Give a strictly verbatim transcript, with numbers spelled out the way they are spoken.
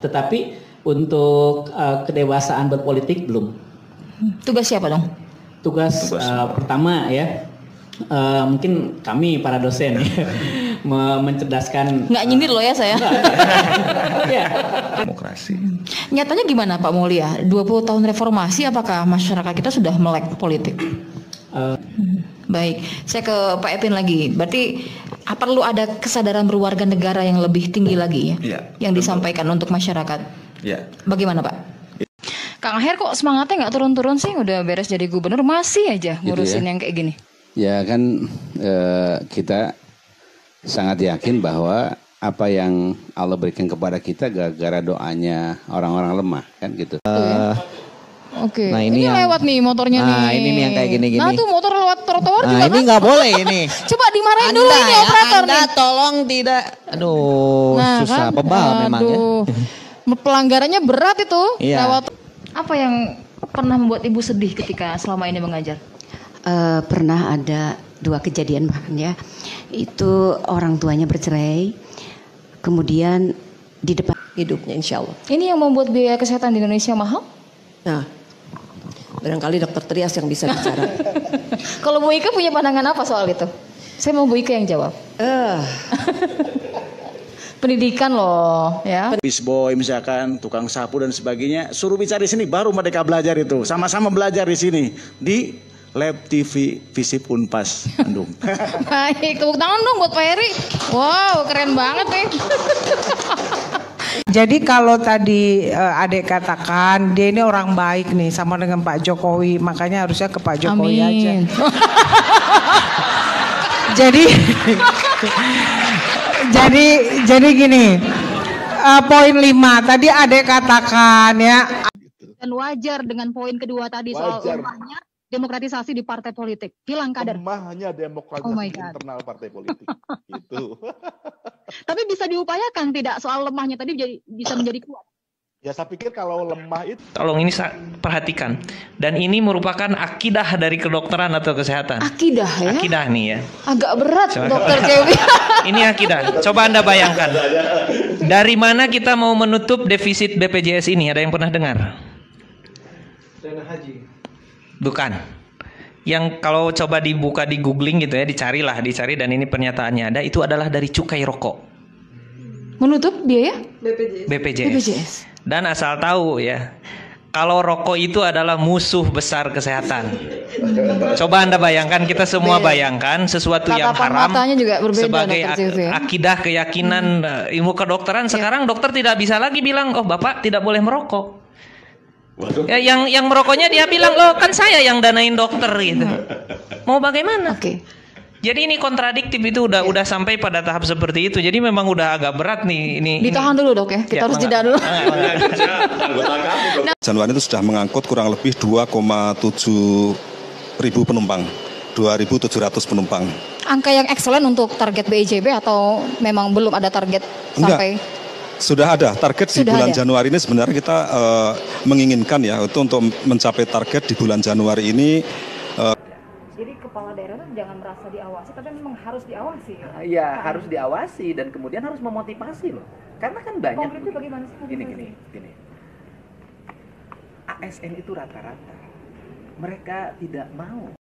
Tetapi untuk uh, kedewasaan berpolitik belum. Tugas siapa dong? Tugas, Tugas uh, pertama ya, uh, mungkin kami para dosen ya, mencerdaskan. Nggak nyindir loh ya saya. Ya. Demokrasi. Nyatanya gimana Pak Mulia? dua puluh tahun reformasi, apakah masyarakat kita sudah melek politik? Uh, Baik, saya ke Pak Epin lagi. Berarti perlu ada kesadaran berwarga negara yang lebih tinggi lagi ya, ya yang betul. Disampaikan untuk masyarakat. Ya. Bagaimana Pak? Ya. Kang Aher kok semangatnya nggak turun-turun sih? Udah beres jadi gubernur masih aja ngurusin gitu ya? Yang kayak gini. Ya kan eh, kita sangat yakin bahwa apa yang Allah berikan kepada kita gara-gara doanya orang-orang lemah kan gitu. Betul, ya? Oke, nah, ini, ini yang, lewat nih motornya nah, nih. Nah ini nih yang kayak gini-gini. Nah tuh motor lewat trotoar nah, juga ini kan? nggak boleh ini. Coba dimarahin anda, dulu ini ya, operator anda nih. tolong tidak. Aduh nah, susah kan? pebal memang ya. Pelanggarannya berat itu. Iya. Lewat. Apa yang pernah membuat ibu sedih ketika selama ini mengajar? Uh, pernah ada dua kejadian bahkan ya. Itu orang tuanya bercerai. Kemudian di depan hidupnya insya Allah. Ini yang membuat biaya kesehatan di Indonesia mahal? Nah, barangkali dokter Trias yang bisa bicara. Kalau Bu Ika punya pandangan apa soal itu? Saya mau Bu Ika yang jawab. Uh. Pendidikan loh, ya. Bisboy misalkan, tukang sapu dan sebagainya, suruh bicara di sini baru mereka belajar itu. Sama-sama belajar di sini di Lab T V Visip Unpas Bandung. Baik, tepuk tangan dong buat Pak Heri. Wow, keren banget nih. Jadi kalau tadi uh, adek katakan dia ini orang baik nih sama dengan Pak Jokowi, makanya harusnya ke Pak Jokowi Amin. aja. jadi jadi jadi gini, uh, poin lima tadi adek katakan ya. Dan wajar dengan poin kedua tadi wajar. Soal lemahnya demokratisasi di partai politik, hilang kader. Lemahnya demokratisasi oh internal partai politik. Gitu. Tapi bisa diupayakan tidak soal lemahnya tadi jadi, bisa menjadi kuat? Ya saya pikir kalau lemah itu. Tolong ini perhatikan. Dan ini merupakan akidah dari kedokteran atau kesehatan. Akidah ya? Akidah nih ya. Agak berat coba. Dokter Cewi. Ini akidah. Coba Anda bayangkan. Dari mana kita mau menutup defisit B P J S ini? Ada yang pernah dengar? Dana haji. Bukan. Yang kalau coba dibuka di googling gitu ya, dicarilah, dicari dan ini pernyataannya ada, itu adalah dari cukai rokok. Menutup biaya? B P J S. B P J S. B P J S. Dan asal tahu ya, kalau rokok itu adalah musuh besar kesehatan. Coba Anda bayangkan, kita semua bayangkan sesuatu Tatapan yang haram juga berbeda, sebagai ak ya? akidah, keyakinan hmm. ilmu kedokteran. Sekarang ya. Dokter tidak bisa lagi bilang, oh Bapak tidak boleh merokok. Ya, yang yang merokoknya dia bilang, loh kan saya yang danain dokter gitu. Mau bagaimana? Oke. Okay. Jadi ini kontradiktif itu udah yeah. udah sampai pada tahap seperti itu. Jadi memang udah agak berat nih ini. Ditahan ini. dulu dok ya. Kita ya, harus jeda dulu. Januari itu sudah mengangkut kurang lebih dua koma tujuh ribu penumpang, dua ribu tujuh ratus penumpang. Angka yang excellent untuk target B I J B atau memang belum ada target Enggak. Sampai? Sudah ada target Sudah di bulan ada. Januari ini sebenarnya kita uh, menginginkan ya itu untuk mencapai target di bulan Januari ini. Uh, Jadi kepala daerah itu jangan merasa diawasi, tapi memang harus diawasi. Iya, harus diawasi dan kemudian harus memotivasi loh. Karena kan banyak. Konkretnya bagaimana sih? Gini gini gini. A S N itu rata-rata mereka tidak mau.